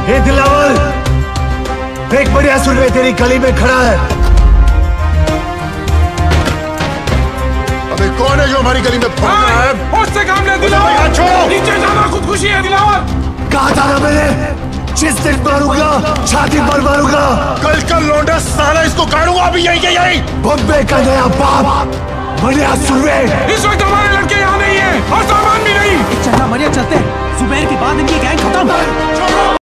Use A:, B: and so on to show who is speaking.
A: हे दिलावर, एक बढ़िया सुरवे तेरी गली में खड़ा है।
B: अबे कौन है जो हमारी गली में भौंक रहा है?
C: उससे काम ले दिलावर,
B: छोड़ो।
C: नीचे जाना खुदकुशी है दिलावर।
A: कहा था ना मैंने, जिस दिन मारूंगा छाती पर मारूंगा।
B: कल का लौंडा साला इसको गाड़ूंगा अभी यही के यही।
A: बम्बे का नया बाप बढ़िया सुरवे।
C: इस वक्त हमारे लड़के यहाँ नहीं है और सामान भी नहीं।
D: चलना बढ़िया चलते हैं। जुबैर के बाद इनकी गैंग खत्म।